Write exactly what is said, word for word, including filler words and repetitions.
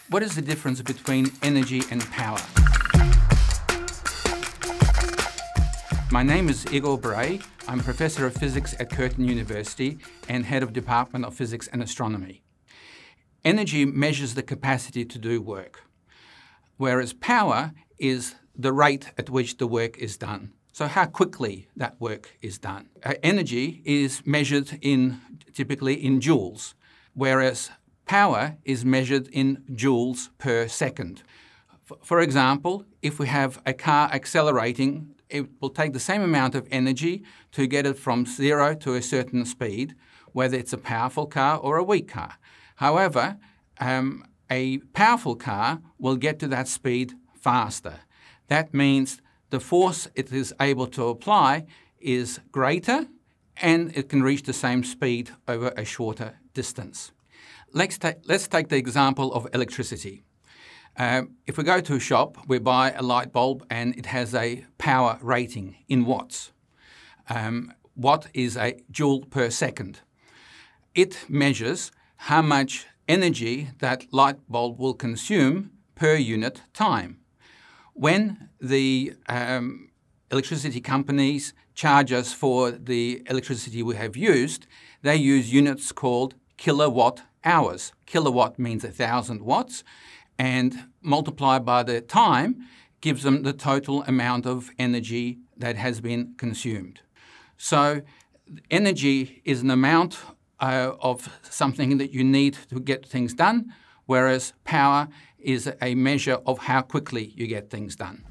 What is the difference between energy and power? My name is Igor Bray. I'm Professor of Physics at Curtin University and Head of Department of Physics and Astronomy. Energy measures the capacity to do work, whereas power is the rate at which the work is done. So how quickly that work is done. Uh, energy is measured in, typically in joules, whereas power is measured in joules per second. F- for example, if we have a car accelerating, it will take the same amount of energy to get it from zero to a certain speed, whether it's a powerful car or a weak car. However, um, a powerful car will get to that speed faster. That means the force it is able to apply is greater and it can reach the same speed over a shorter distance. Let's, ta- let's take the example of electricity. Um, if we go to a shop, we buy a light bulb and it has a power rating in watts. Um, watt is a joule per second. It measures how much energy that light bulb will consume per unit time. When the um, electricity companies charge us for the electricity we have used, they use units called kilowatt hours. Kilowatt means a thousand watts, and multiplied by the time gives them the total amount of energy that has been consumed. So energy is an amount uh, of something that you need to get things done, whereas power is a measure of how quickly you get things done.